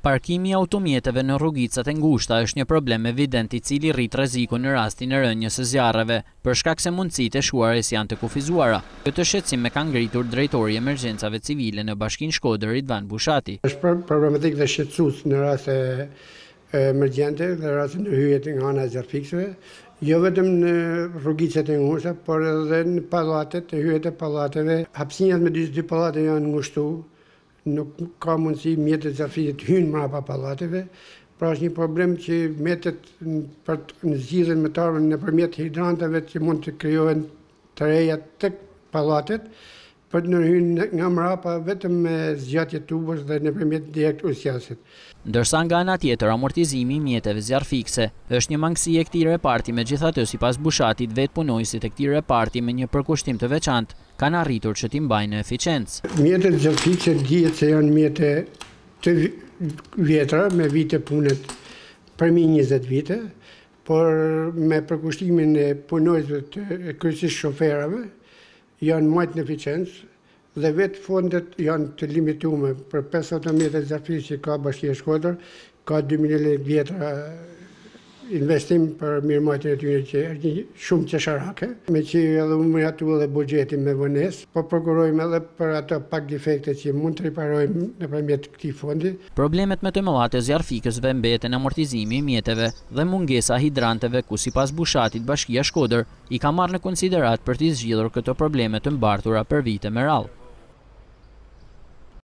Parkimi i automjeteve në rrugicat e ngushta është një problem evident I cili rrit rrezikun në rastin e rënjes së zjarreve, për shkak se mundësitë e shuarjes janë të kufizuara. Këtë shqetësim e ka ngritur drejtori I emergjencave civile në Bashkinë Shkodër Ridvan Bushati. Është problematikë dhe shqetësues në raste emergjente dhe raste në hyjet nga ana e zjarfikësve, jo vetëm në rrugicat e ngushta, por edhe në pallatet, hyjet e pallateve. Hapësinjat me dy pallate janë ngushtuar. Nuk ka mundësi mjetet zjarfikëse të hyjnë mbrapa pallateve, pra është një problem që mjetet për të nxirrjen me tarmën nëpërmjet hidranteve që mund të krijohen të reja tek pallatet, për të hyrë nga mbrapa vetëm me zgjatje tubës dhe nëpërmjet direkt usjasit. Ndërsa nga ana tjetër amortizimi I mjeteve zjarfikëse është një mangësi e këtij reparti, megjithatë sipas Bushatit vetë punojësit e këtij reparti me një përkushtim të veçantë kanë arritur që t'i mbajnë në eficiencë. Mjetet zjarfikëse dihet se janë mjete të vjetra me vite punet përmi 20 vite, por me përkushtimin e punojësve të kryesisht shoferave janë mbajtur në eficiencë dhe vetë fondet janë të limituar për 50 mjetet zjarfikëse që ka Bashkia e Shkodër, ka 2 milion lekë vjetra investim për mirëmbajtjen e tyre që është një shumë qesharake, me që edhe u miratu edhe buxheti me vonesë, po prokurojmë edhe për ato pak defekte që mund të riparojmë nëpërmjet këtij fondi. Problemet me të mëdha të zjarfikësve mbeten amortizimi I mjeteve dhe mungesa hidranteve ku sipas Bushatit Bashkia Shkodër I ka marrë në konsiderat për të zgjidhur këto probleme të mbartura për vite me radhë.